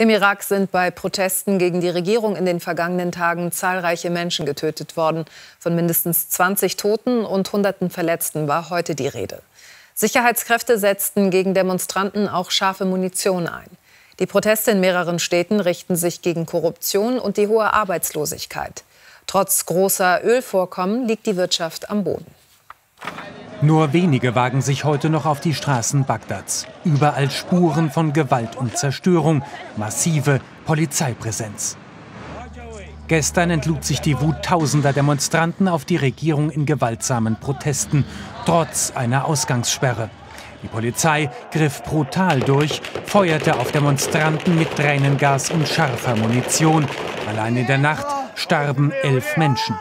Im Irak sind bei Protesten gegen die Regierung in den vergangenen Tagen zahlreiche Menschen getötet worden. Von mindestens 20 Toten und Hunderten Verletzten war heute die Rede. Sicherheitskräfte setzten gegen Demonstranten auch scharfe Munition ein. Die Proteste in mehreren Städten richten sich gegen Korruption und die hohe Arbeitslosigkeit. Trotz großer Ölvorkommen liegt die Wirtschaft am Boden. Nur wenige wagen sich heute noch auf die Straßen Bagdads. Überall Spuren von Gewalt und Zerstörung, massive Polizeipräsenz. Gestern entlud sich die Wut tausender Demonstranten auf die Regierung in gewaltsamen Protesten, trotz einer Ausgangssperre. Die Polizei griff brutal durch, feuerte auf Demonstranten mit Tränengas und scharfer Munition. Allein in der Nacht starben 11 Menschen.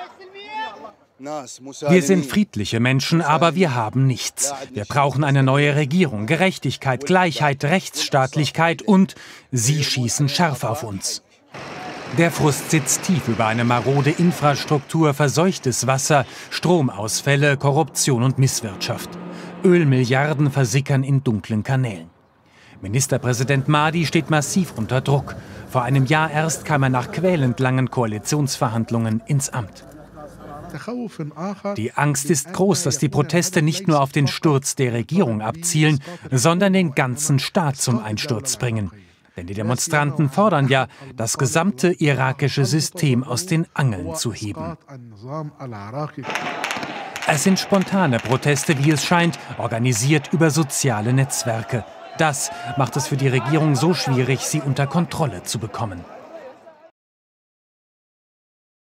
Wir sind friedliche Menschen, aber wir haben nichts. Wir brauchen eine neue Regierung, Gerechtigkeit, Gleichheit, Rechtsstaatlichkeit und sie schießen scharf auf uns. Der Frust sitzt tief über eine marode Infrastruktur, verseuchtes Wasser, Stromausfälle, Korruption und Misswirtschaft. Ölmilliarden versickern in dunklen Kanälen. Ministerpräsident Mahdi steht massiv unter Druck. Vor einem Jahr erst kam er nach quälend langen Koalitionsverhandlungen ins Amt. Die Angst ist groß, dass die Proteste nicht nur auf den Sturz der Regierung abzielen, sondern den ganzen Staat zum Einsturz bringen. Denn die Demonstranten fordern ja, das gesamte irakische System aus den Angeln zu heben. Es sind spontane Proteste, wie es scheint, organisiert über soziale Netzwerke. Das macht es für die Regierung so schwierig, sie unter Kontrolle zu bekommen.